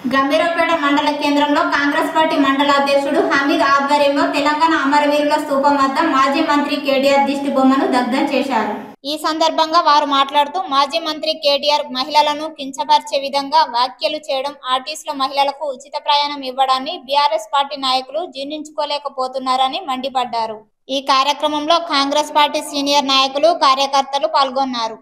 గంభీరపేట మండల కేంద్రంలో కాంగ్రెస్ పార్టీ మండల అధ్యక్షుడు హమీద్ ఆధ్వర్యంలో తెలంగాణ అమరవీరుల స్తూపం వద్ద మాజీ మంత్రి కేటీఆర్ దిష్టి బొమ్మను దగ్ధం చేశారు. ఈ సందర్భంగా వారు మాట్లాడుతూ మాజీ మంత్రి కేటీఆర్ మహిళలను కించపరిచే విధంగా వ్యాఖ్యలు చేయడం, ఆర్టీసీలో మహిళలకు ఉచిత ప్రయాణం ఇవ్వడాన్ని బీఆర్ఎస్ పార్టీ నాయకులు జీర్ణించుకోలేకపోతున్నారని మండిపడ్డారు. ఈ కార్యక్రమంలో కాంగ్రెస్ పార్టీ సీనియర్ నాయకులు, కార్యకర్తలు పాల్గొన్నారు.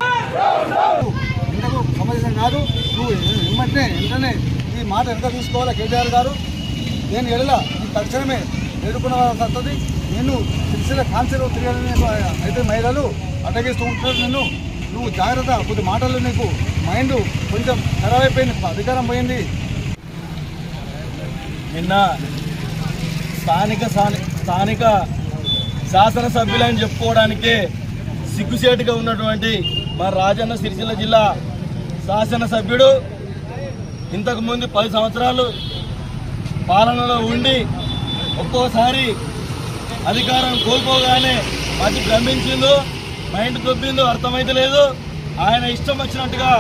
ఈ మాట ఎంత తీసుకోవాలా కేటీఆర్ గారు? నేను ఎడల ఈ తక్షణమే ఎదుర్కొన్న వస్తుంది. నేను సిరిసిల్ల కాన్సర్ తిరగాలని అయితే మహిళలు అడ్డగిస్తూ ఉంటున్నారు. నువ్వు జాగ్రత్త, కొద్ది మాటలు నీకు మైండ్ కొంచెం ఖరాబ్ అయిపోయింది, అధికారం పోయింది. నిన్న స్థానిక శాసనసభ్యులని చెప్పుకోవడానికే సిగ్గుసేటుగా ఉన్నటువంటి మా రాజన్న సిరిసిల్ల జిల్లా శాసనసభ్యుడు ఇంతకుముందు 10 సంవత్సరాలు పాలనలో ఉండి ఒక్కోసారి అధికారం కోల్పోగానే అది భ్రమించిందో మైండ్ దొబ్బిందో అర్థమైతే లేదు. ఆయన ఇష్టం వచ్చినట్టుగా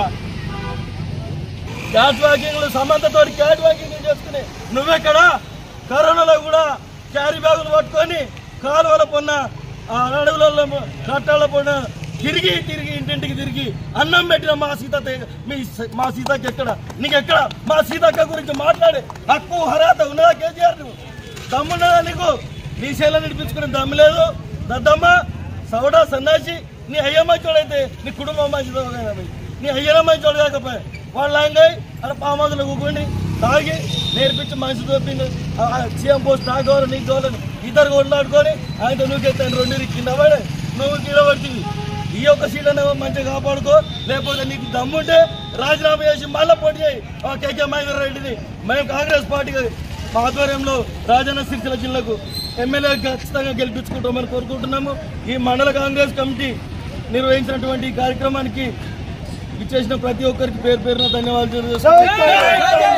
క్యాట్ వాకింగ్లు సమంతతో క్యాట్ వాకింగ్ చేసుకుని నువ్వెక్కడ కరోనాలో కూడా క్యారీ బ్యాగులు పట్టుకొని కాలువల పొన్న అడవులలో కట్టాల పొన్న తిరిగి ఇంటింటికి తిరిగి అన్నం పెట్టిన మా సీతకి ఎక్కడ నీకెక్కడ మా సీతక్క గురించి మాట్లాడే హక్కు హరాత ఉన్నదా కేసీఆర్? దమ్మున్నదా నీకు? నీ శైల నడిపించుకునే దమ్ము లేదు. దద్దమ్మ సౌడా సన్నాసి. నీ అయ్యమ్మాయిచోడైతే నీ కుటుంబం మంచిది, నీ అయ్యలమ్మాయిచోడు కాకపోయా వాళ్ళ లాంగాయి అలా పామాదులు కూకుండి తాగి నేర్పించి మనిషి దొప్పింది. సీఎం పోస్ట్ నాకు కావాలి, నీకు కావాలని ఇద్దరు కొట్లాడుకొని ఆయనతో నువ్వుకెత్తాను 2 కింద పడే నువ్వు కింద పడుతుంది. ఈ యొక్క సీట్లను మంచిగా కాపాడుకో, లేకపోతే నీకు దమ్ముంటే రాజీనామా చేసి మళ్ళీ పోటీ చేయి. కేకే మహేందర్ రెడ్డిని మేము కాంగ్రెస్ పార్టీ మా ఆధ్వర్యంలో రాజన్న సిరిసిల్ల జిల్లాకు ఎమ్మెల్యే ఖచ్చితంగా గెలిపించుకుంటామని కోరుకుంటున్నాము. ఈ మండల కాంగ్రెస్ కమిటీ నిర్వహించినటువంటి కార్యక్రమానికి ఇచ్చేసిన ప్రతి ఒక్కరికి పేరు పేరున ధన్యవాదాలు.